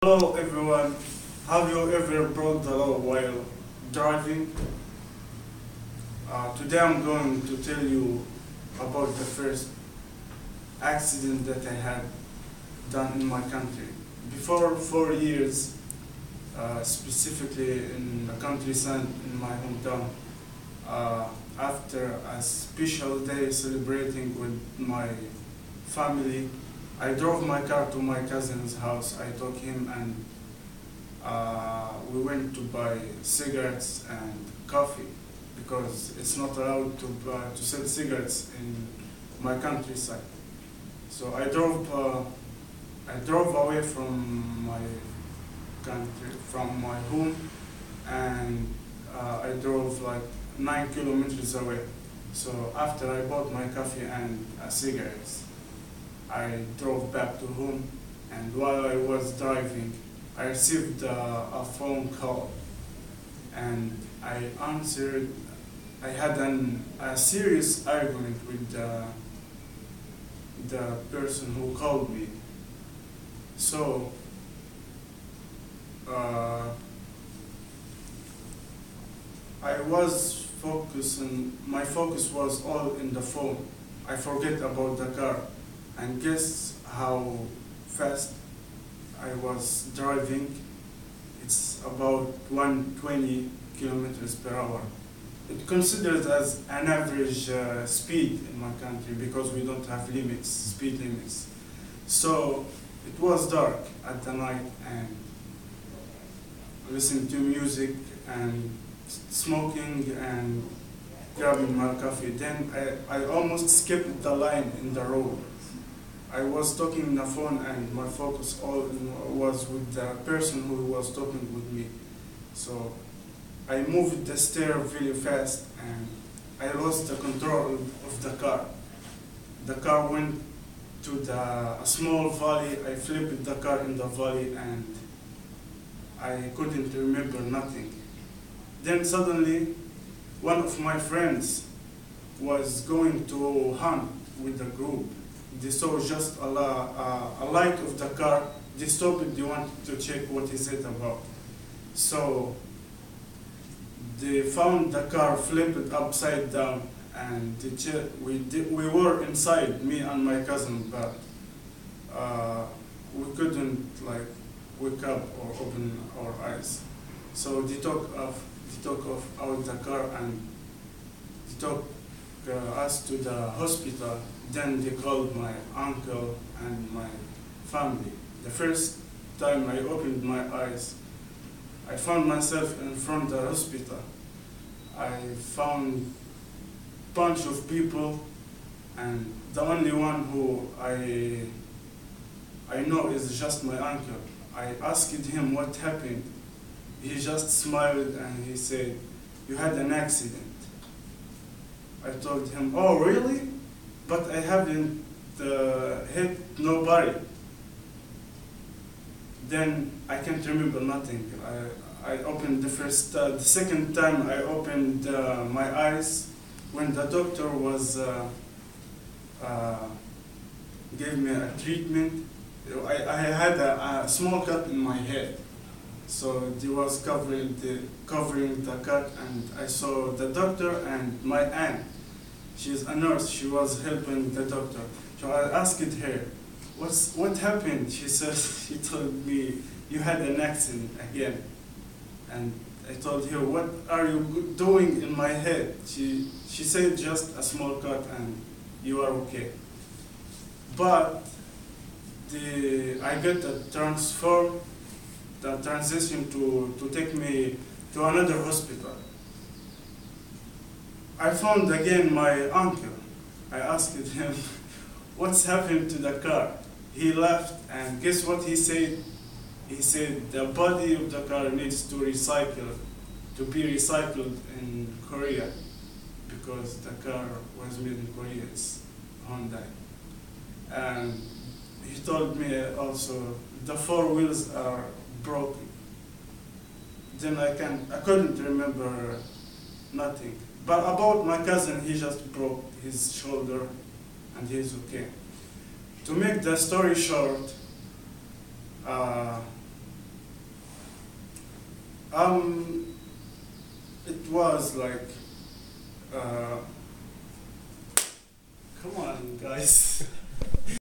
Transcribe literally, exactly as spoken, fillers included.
Hello everyone, have you ever broke the law while driving? Uh, today I'm going to tell you about the first accident that I had done in my country. Before four years, uh, specifically in the countryside in my hometown, uh, after a special day celebrating with my family, I drove my car to my cousin's house. I took him and uh, we went to buy cigarettes and coffee because it's not allowed to, uh, to sell cigarettes in my countryside. So I drove, uh, I drove away from my country, from my home, and uh, I drove like nine kilometers away. So after I bought my coffee and uh, cigarettes, I drove back to home, and while I was driving, I received uh, a phone call, and I answered. I had an, a serious argument with the, the person who called me. So, uh, I was focusing, my focus was all in the phone. I forget about the car. And guess how fast I was driving? It's about one hundred twenty kilometers per hour. It's considered as an average uh, speed in my country because we don't have limits, speed limits. So it was dark at the night, and listening to music and smoking and grabbing my coffee. Then I, I almost skipped the line in the road. I was talking on the phone, and my focus all was with the person who was talking with me. So I moved the stair very fast, and I lost the control of the car. The car went to the a small valley. I flipped the car in the valley, and I couldn't remember nothing. Then suddenly, one of my friends was going to hunt with the group. They saw just a, uh, a light of the car. They stopped. They wanted to check what is it about. So they found the car flipped upside down, and they che- we did, we were inside, me and my cousin, but uh, we couldn't like wake up or open our eyes. So they took off. They took off out the car, and they took uh, us to the hospital. Then they called my uncle and my family. The first time I opened my eyes, I found myself in front of the hospital. I found a bunch of people, and the only one who I, I know is just my uncle. I asked him what happened. He just smiled and he said, "You had an accident." I told him, "Oh, really? But I haven't uh, hit nobody." Then I can't remember nothing. I, I opened the first, uh, the second time I opened uh, my eyes when the doctor was uh, uh, gave me a treatment. I, I had a, a small cut in my head, so he was covering the covering the cut, and I saw the doctor and my aunt. She's a nurse. She was helping the doctor. So I asked her, What's, what happened? She said, she told me, "You had an accident again." And I told her, "What are you doing in my head?" She, she said, "Just a small cut and you are okay." But the, I got the transfer, the transition to, to take me to another hospital. I found again my uncle. I asked him, "What's happened to the car?" He laughed, and guess what he said? He said, "The body of the car needs to recycle, to be recycled in Korea, because the car was made in Korea. It's Hyundai." And he told me also, the four wheels are broken. Then I can I couldn't remember nothing. But about my cousin, he just broke his shoulder, and he's okay. To make the story short, uh, Um, it was like, uh, come on, guys.